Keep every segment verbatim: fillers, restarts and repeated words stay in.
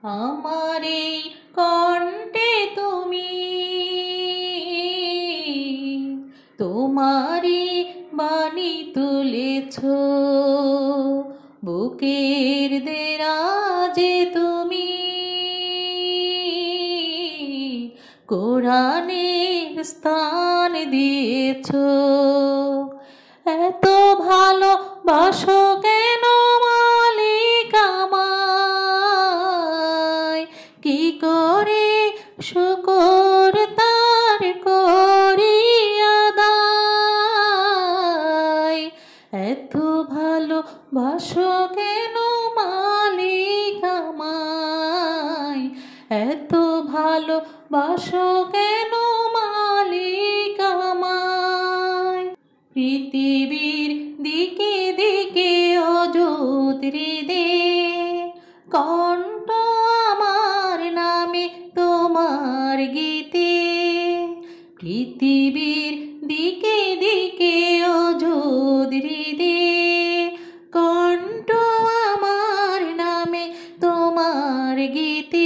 আমার এই কণ্ঠে তুমি তোমারি বাণী তুলেছ, বুকের দেরাজে তুমি কোরআনের স্থান দিয়েছ। এত ভালোবাসো কেন মালিক আমায়, কি করে শুকর তার করি আদায়। এত ভালোবাসো কেন মালিক আমায়, এত ভালোবাসো কেন মালিক আমায়। পৃথিবীর দিকে দিকে অযুত হৃদে কণ্ঠ আমার নামে তোমার গীতে। পৃথিবীর দিকে দিকে অযুত হৃদে কণ্ঠ আমার নামে তোমার গীতে।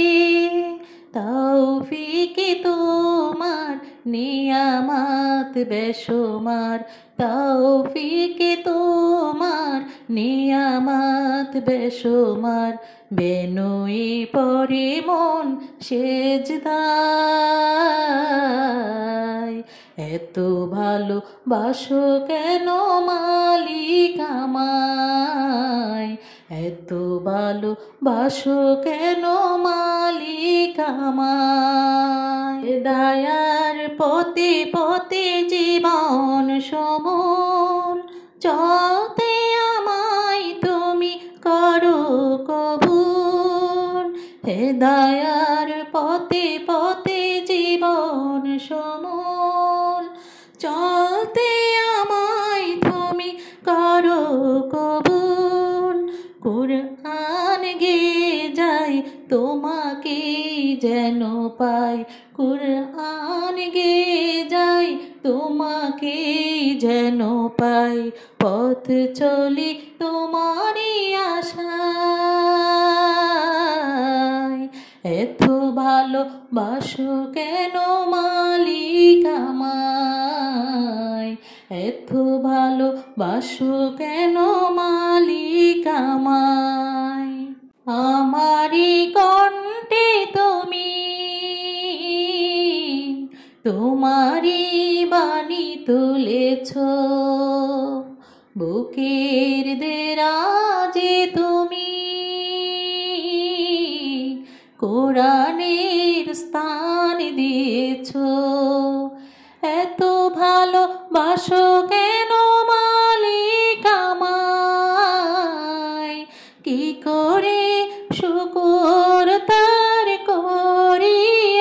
তৌফিকে তোমার নিয়ামত বেশুমার, তৌফিকে তোমার নিয়ামত বেশুমার। বেনুই পরে মন সেজদায়, এত ভালোবাসো কেন মালিক আমায়, এত ভালোবাসো কেন মালিক আমায়। দয়ার পথে পথে জীবন সমর, চলতে আমায় তুমি করো কবুল। দয়ার পথে পথে জীবন সমর, চলতে আমায় তুমি করো কবুল। কুরআন গেয়ে যাই তোমাকে যেন পাই, কুরআন গেয়ে যাই তোমাকে যেন পাই। পথ চলি তোমারই আশায়, এত ভালোবাসো কেন মালিক আমায়, এত ভালোবাসো কেন মালিক আমায়। আমারি কণ্ঠে তুমি তোমারি বাণী তুলেছ, বুকের দেরাজে তুমি কোরআনের স্থান দিয়েছ। এত ভালোবাসো কেন মালিক আমায়, কি করে শুকর তার করি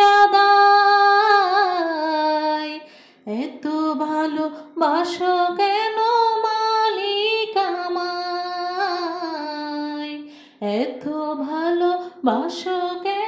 আদায়। এত ভালোবাসো কেন মালিক আমায়, এত ভালোবাসো কেন